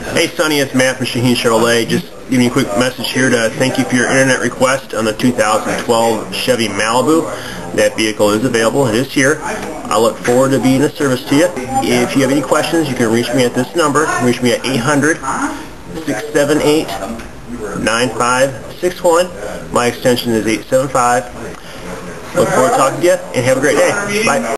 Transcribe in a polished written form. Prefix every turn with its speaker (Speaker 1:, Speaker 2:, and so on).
Speaker 1: Hey Sonny, it's Matt from Shaheen Chevy. Just giving you a quick message here to thank you for your internet request on the 2012 Chevy Malibu. That vehicle is available. It is here. I look forward to being of service to you. If you have any questions, you can reach me at this number. Reach me at 800-678-9561. My extension is 875. Look forward to talking to you, and have a great day. Bye.